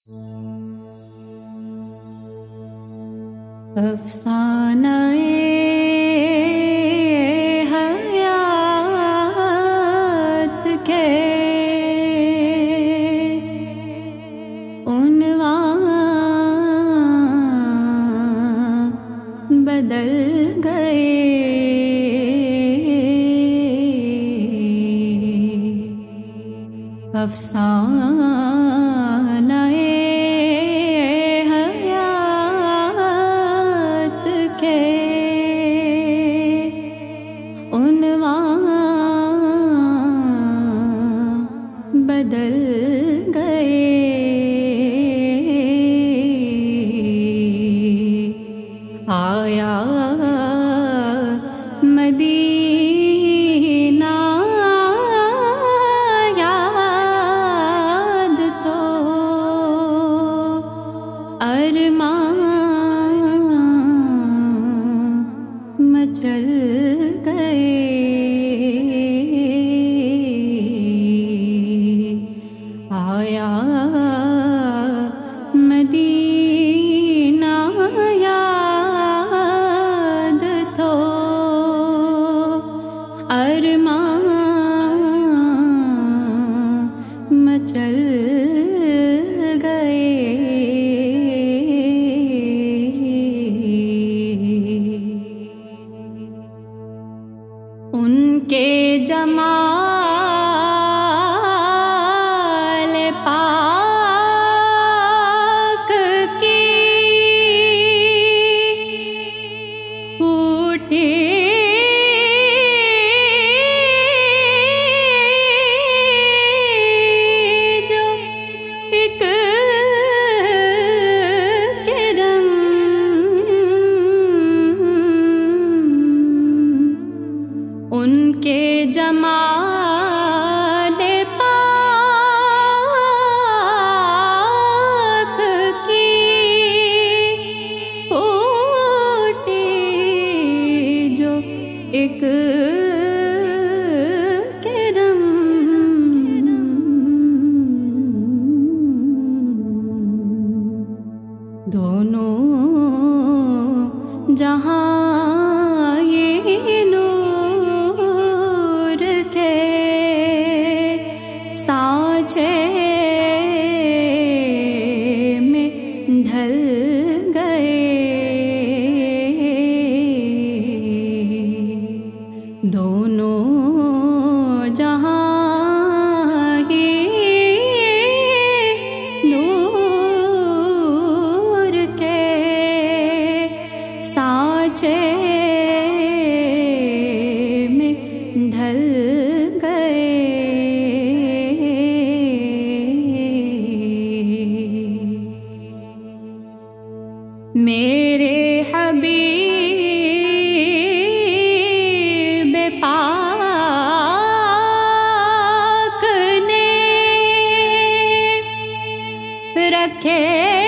افسانہ حیات کے عنوان بدل گئے، افسانہ حیات کے عنوان بدل گئے، آیا مدینہ یاد تو ارمان مچل گئے، آیا مدینہ یاد تو ارمان مچل گئے، ان کے جمال پاک کی پھوٹی جو ایک کرم، ان کے جمال پاک کی پھوٹی جو ایک کرم، دونوں جہاں یہ نور کے سانچے میں ڈھل گئے، دونوں جہاں نور کے سانچے میں ڈھل گئے، میرے حبیب پاک نے رکھے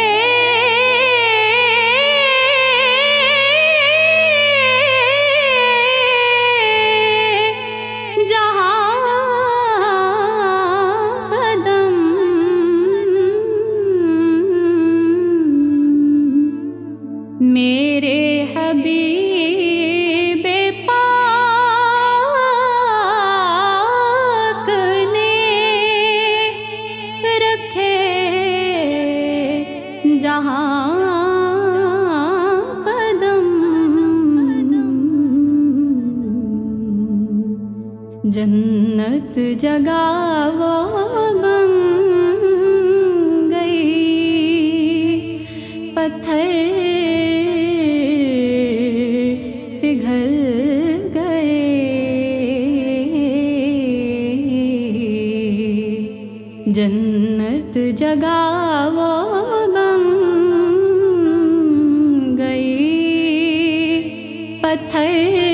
جہاں قدم، میرے حبیب پاک نے رکھے جہاں قدم، جنت جگہ وہ بن گئی، پتھر پگھل گئے، جنت جگہ وہ بن گئی، پتھر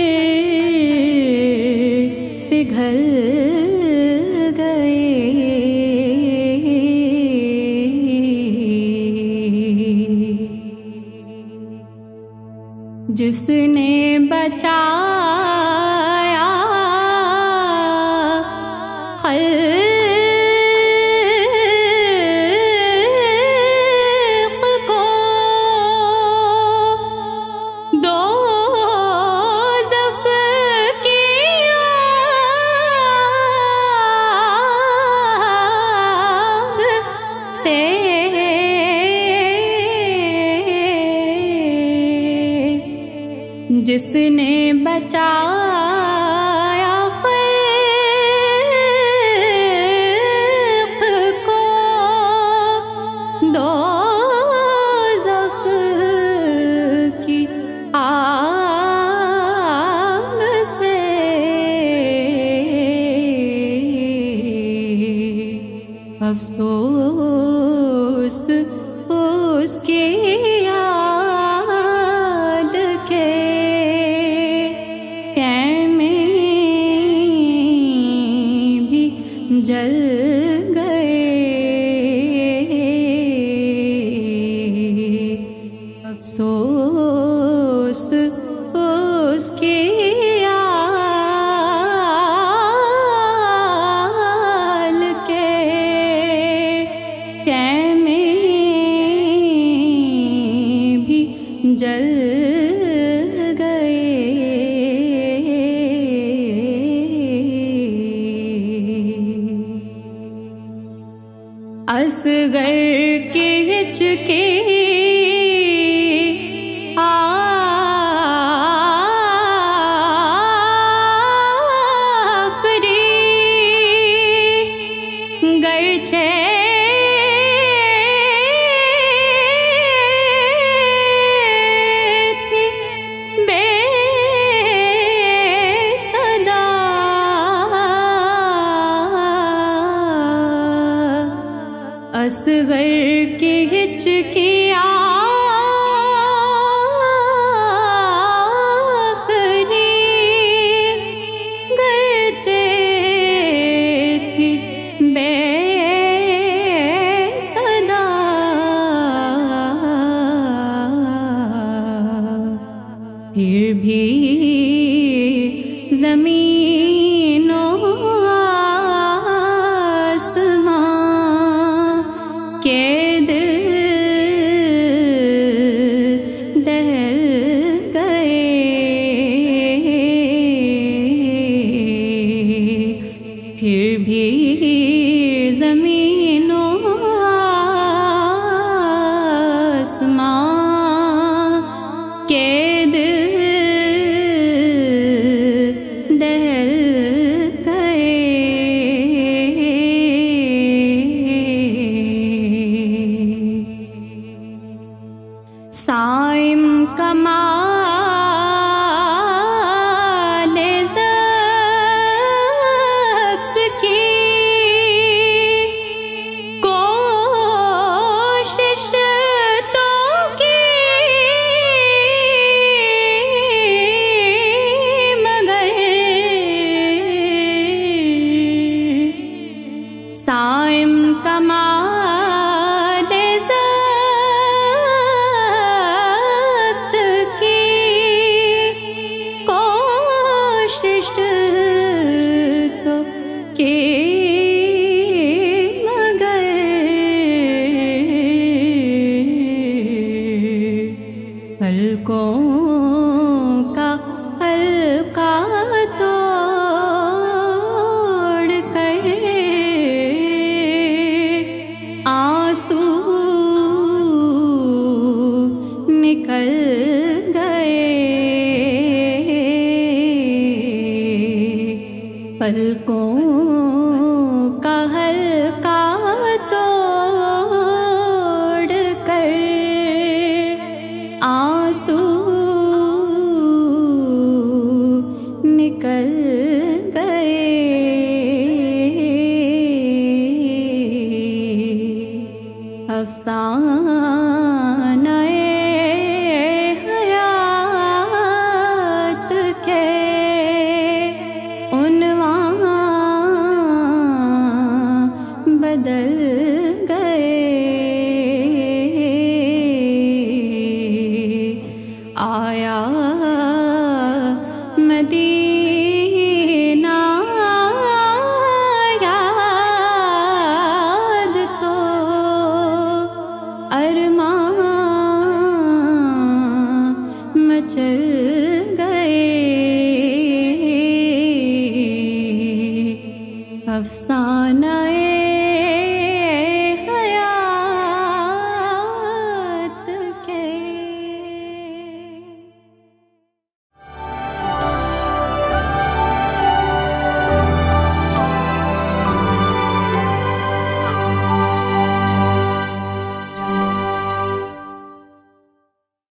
پگھل گئے، جس نے بچایا خلق جس نے بچایا خلق کو دوزخ کی آگ سے، افسوس اس کے آل کے خیمے بھی جل گئے، افسوس اس کے آل کے خیمے بھی جل گئے۔ اصغر کی ہچکی گرچہ تھی بے صدا، اصغر کی ہچکی پھر بھی زمین و آسمان کے دل دہل گئے، پھر بھی زمین و آسمان کے دل دہل گئے۔ صائم کمال ضبط کی کوشش تو کی، صائم کمال ضبط کی کوشش تو کی، مگر پلکوں کا حلقہ توڑ کر آنسو نکل گئے، پلکوں کا حلقہ توڑ کر آنسو نکل گئے۔ افسانے